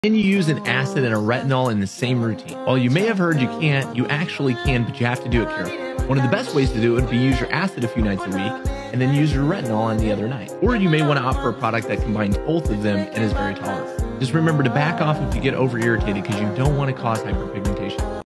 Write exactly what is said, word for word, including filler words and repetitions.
Can you use an acid and a retinol in the same routine? While you may have heard you can't, you actually can, but you have to do it carefully. One of the best ways to do it would be use your acid a few nights a week and then use your retinol on the other night. Or you may want to opt for a product that combines both of them and is very tolerable. Just remember to back off if you get over irritated because you don't want to cause hyperpigmentation.